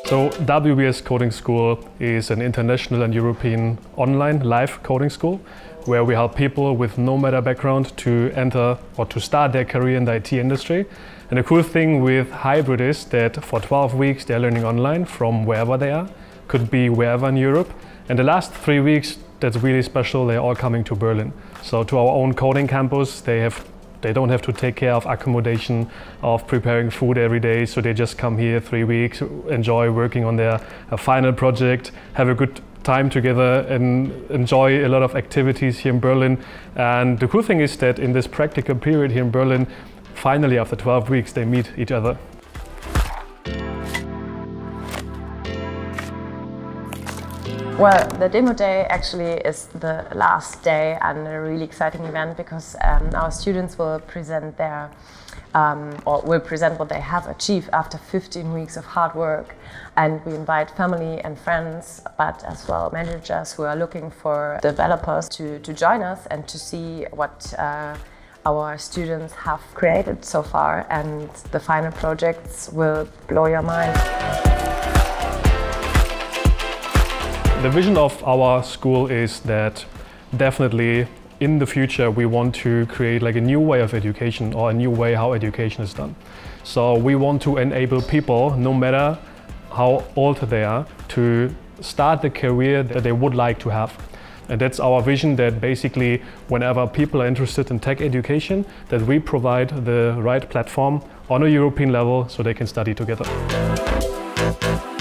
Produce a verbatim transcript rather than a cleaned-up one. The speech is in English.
So W B S Coding School is an international and European online live coding school where we help people with no matter background to enter or to start their career in the I T industry. And the cool thing with hybrid is that for twelve weeks they're learning online from wherever they are, could be wherever in Europe. And the last three weeks, that's really special, they're all coming to Berlin. So to our own coding campus, they have They don't have to take care of accommodation, of preparing food every day, so they just come here three weeks, enjoy working on their uh, final project, have a good time together and enjoy a lot of activities here in Berlin. And the cool thing is that in this practical period here in Berlin, finally after twelve weeks, they meet each other. Well, the demo day actually is the last day and a really exciting event because um, our students will present their um, or will present what they have achieved after fifteen weeks of hard work, and we invite family and friends, but as well managers who are looking for developers to, to join us and to see what uh, our students have created so far, and the final projects will blow your mind. The vision of our school is that definitely in the future we want to create like a new way of education, or a new way how education is done. So we want to enable people, no matter how old they are, to start the career that they would like to have. And that's our vision, that basically whenever people are interested in tech education, that we provide the right platform on a European level so they can study together.